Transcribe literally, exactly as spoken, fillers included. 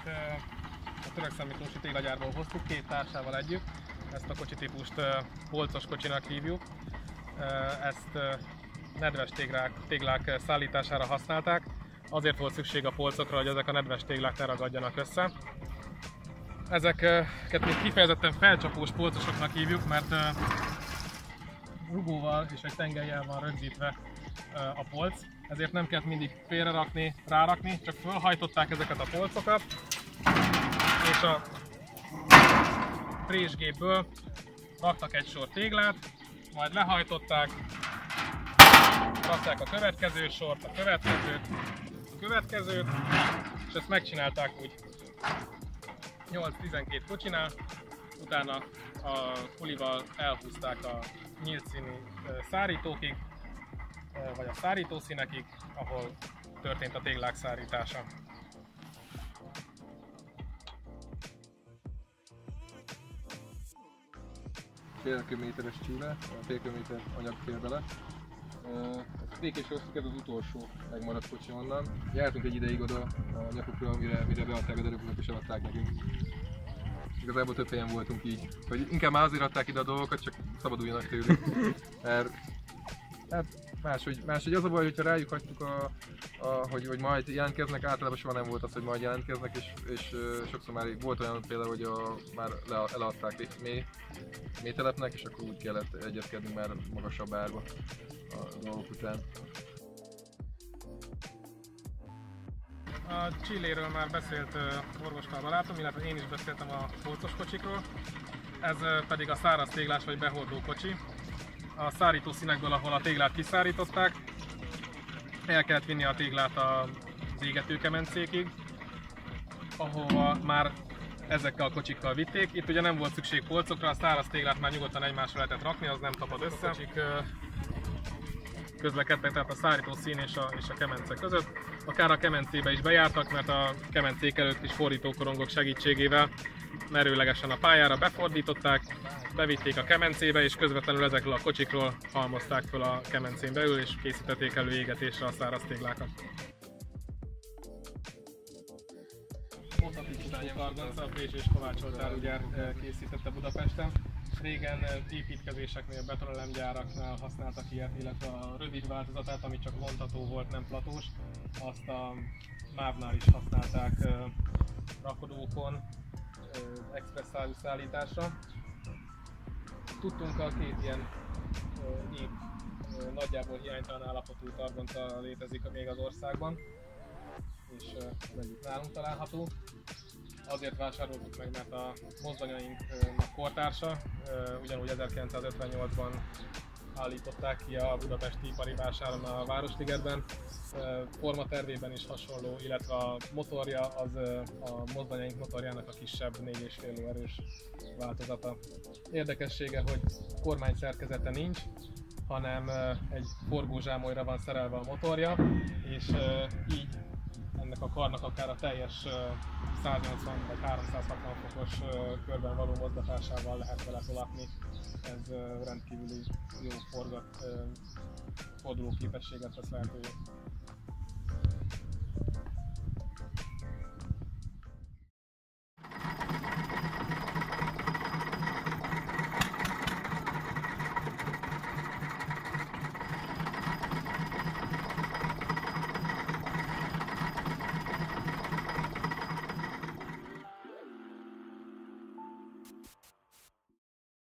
a Törökszeg Miklósi téglagyárból hoztuk két társával együtt. Ezt a kocsitípust polcos kocsinak hívjuk. Ezt nedves téglák, téglák szállítására használták. Azért volt szükség a polcokra, hogy ezek a nedves téglák ne ragadjanak össze. Ezeket még kifejezetten felcsapós polcosoknak hívjuk, mert rugóval és egy tengelyel van rögzítve a polc, ezért nem kellett mindig félrerakni, rárakni, csak felhajtották ezeket a polcokat, és a présgépből raktak egy sor téglát, majd lehajtották, rakták a következő sort, a következőt, a következőt, és ezt megcsinálták úgy nyolc-tizenkét kocsinál, utána a kulival elhúzták a nyílt színű szárítókig, vagy a szárítószínekig, ahol történt a téglák szárítása. Fél kilométeres csíle, fél kilométer anyag fér bele. Békés hoztuk, ez az utolsó megmaradt kocsi onnan. Jártunk egy ideig oda a nyakukra, mire, mire beadták a derekokat és eladták nekünk. Igazából több helyen voltunk így, hogy inkább már azért adták ide a dolgokat, csak szabaduljanak tőlük. Mert hát máshogy, máshogy az a baj, hogyha rájuk hagytuk, a, a, hogy, hogy majd jelentkeznek, általában soha nem volt az, hogy majd jelentkeznek, és, és uh, sokszor már volt olyan például, hogy a, már le, eladták mély, mély telepnek, és akkor úgy kellett egyezkednünk már magasabb árba a dolgok után. A Chilléről már beszélt uh, orvoskar barátom, illetve én is beszéltem a polcos kocsikról. Ez uh, pedig a száraz téglás vagy behordó kocsi. A szárító színekből, ahol a téglát kiszárították, el kellett vinni a téglát az égetőkemencékig, ahova már ezekkel a kocsikkal vitték. Itt ugye nem volt szükség polcokra, a száraz téglát már nyugodtan egymásra lehetett rakni, az nem tapad össze. A kocsik közlekedtek, tehát a szárító szín és a, és a kemence között. Akár a kemencébe is bejártak, mert a kemencék előtt is fordítókorongok segítségével merőlegesen a pályára befordították, bevitték a kemencébe, és közvetlenül ezekről a kocsikról halmozták fel a kemencén belül, és készítették elő égetésre a száraz téglákat. Targonca, a Frés és Kovács Oltárúgyár készítette Budapesten. Régen építkezéseknél, betonelemgyáraknál használtak ilyet, illetve a rövid változatát, ami csak vontató volt, nem platós, azt a mávnál is használták rakodókon, express áru szállításra. Tudtunk a két ilyen épp, nagyjából hiánytalan állapotú targonca létezik még az országban, és egyik nálunk található. Azért vásároltuk meg, mert a mozdonyainknak kortársa, ugyanúgy ezerkilencszázötvennyolcban állították ki a budapesti ipari vásáron a Városligetben. Formatervében is hasonló, illetve a motorja az a mozdonyaink motorjának a kisebb négy és fél lóerős változata. Érdekessége, hogy kormány szerkezete nincs, hanem egy forgózsámolyra van szerelve a motorja, és így ennek a karnak akár a teljes száznyolcvan vagy háromszázhatvan fokos körben való mozgatásával lehet vele tolatni. Ez rendkívüli jó forgat, forduló képességet tesz lehetővé.